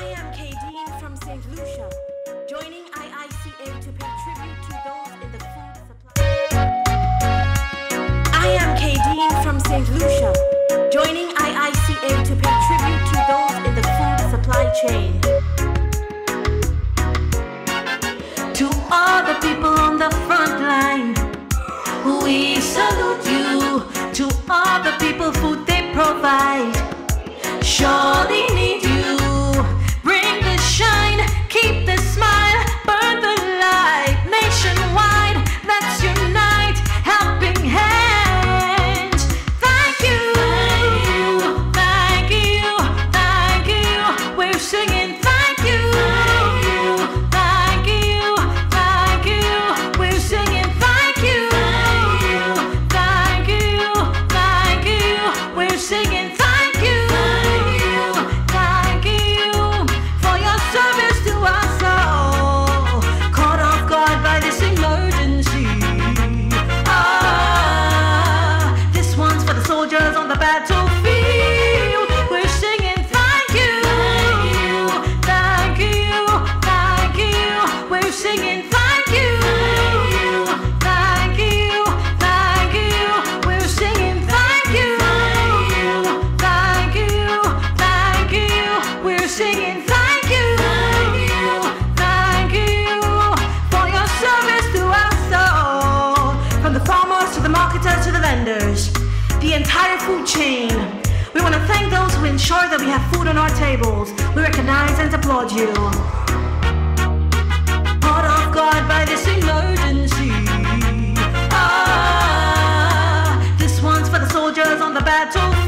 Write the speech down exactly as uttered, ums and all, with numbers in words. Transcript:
I am Kadeen from Saint Lucia, joining I I C A to pay tribute to those in the food supply. I am Kadeen from Saint Lucia, joining I I C A to pay tribute to those in the food supply chain. To all the people on the front line, we salute you. To all the people food they provide, surely need you. Bring the shine, keep the smile, burn the light. Nationwide, let's unite, helping hands. Thank you, thank you, thank you. We're singing thank you, thank you, thank you. We're singing thank you, thank you, thank you. We're singing thank you. On the battlefield, we're singing thank you, thank you, thank you. We're singing thank you, thank you, thank you. We're singing thank you, thank you, thank you. We're singing thank you, thank you for your service to us all, from the farmers to the marketers to the vendors, the entire food chain. We want to thank those who ensure that we have food on our tables. We recognize and applaud you. Caught off guard by this emergency. Ah, this one's for the soldiers on the battlefield.